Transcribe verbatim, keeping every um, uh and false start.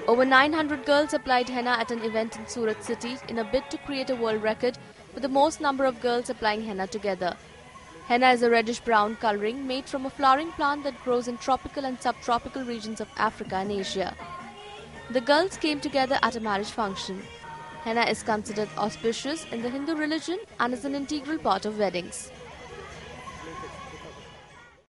Over nine hundred girls applied henna at an event in Surat city in a bid to create a world record for the most number of girls applying henna together. Henna is a reddish-brown colouring made from a flowering plant that grows in tropical and subtropical regions of Africa and Asia. The girls came together at a marriage function. Henna is considered auspicious in the Hindu religion and is an integral part of weddings.